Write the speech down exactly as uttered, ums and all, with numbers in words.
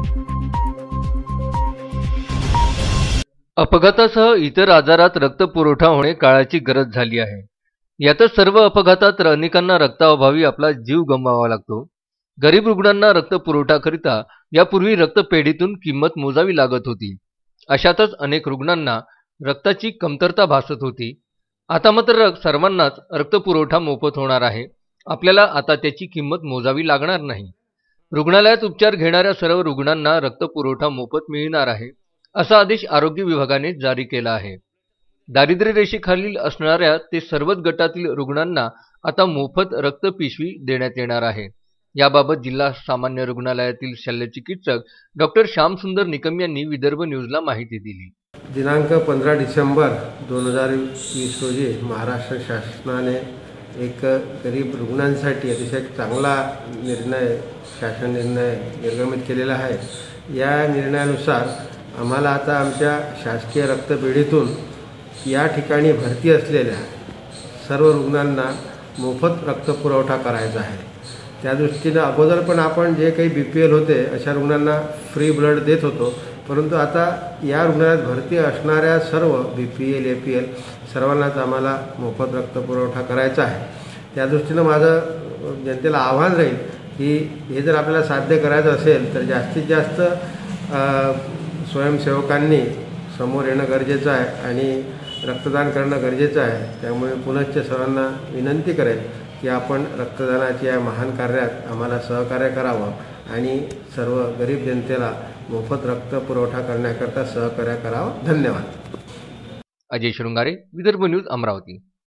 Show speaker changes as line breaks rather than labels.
अपघातासह इतर आजारात रक्तपुरवठा होणे काळाची गरज झाली आहे। यातच सर्व अपघातात अनेकांना रक्ताअभावी आपला जीव गमवावा लागतो। गरीब रुग्णांना रक्तपुरवठाकरिता यापूर्वी रक्तपेढीतून किंमत मोजावी लागत होती। अशातच अनेक रुग्णांना रक्ताची कमतरता भासत होती। आता मात्र सर्वांनाच रक्तपुरवठा मोफत होणार आहे। आपल्याला आता त्याची किंमत मोजावी लागणार नाही। रुग्णालयात उपचार घेणाऱ्या सर्व रुग्णांना रक्तपुरवठा मोफत मिळणार आहे, असा आदेश आरोग्य विभागाने जारी केला आहे। दारिद्र्य रेषेखालील असणाऱ्या ते सर्वच गटातील रुग्णांना आता मोफत रक्त पिशवी देण्यात येणार आहे। याबाबत जिल्हा सामान्य रुग्णालयातील शल्यचिकित्सक डॉक्टर श्यामसुंदर निकम यांनी विदर्भ न्यूजला माहिती दिली।
दिनांक पंधरा डिसेंबर दोन हजार वीस रोजी महाराष्ट्र शासनाने एक गरीब रुग्णांसाठी अतिशय चांगला निर्णय शासन निर्णय निर्गमित केलेला आहे। या निर्णयानुसार आम्हाला आता आमच्या शासकीय रक्तपेढीतून या ठिकाणी भरती असलेल्या सर्व रुग्णांना मोफत रक्तपुरवठा करायचा आहे। त्या दृष्टीने अगोदर पण आपण जे काही बी पी एल होते अशा रुग्णांना फ्री ब्लड देत होतो, परंतु आता या रुग्णालयात भरती असणाऱ्या सर्व B P L A P L सर्वांनाच आम्हाला मोफत रक्तपुरवठा करायचा आहे। त्या दृष्टीनं माझं जनतेला आव्हान राहील की हे जर आपल्याला साध्य करायचं असेल तर जास्तीत जास्त स्वयंसेवकांनी समोर येणं गरजेचं आहे आणि रक्तदान करणं गरजेचं आहे। त्यामुळे पुनश्च सर्वांना विनंती करेल की आपण रक्तदानाच्या या महान कार्यात आम्हाला सहकार्य करावं आणि सर्व गरीब जनतेला मोफत रक्त पुरवठा करण्याकरता सहकार्य करावं। धन्यवाद।
अजय शृंगारे, विदर्भ न्यूज, अमरावती।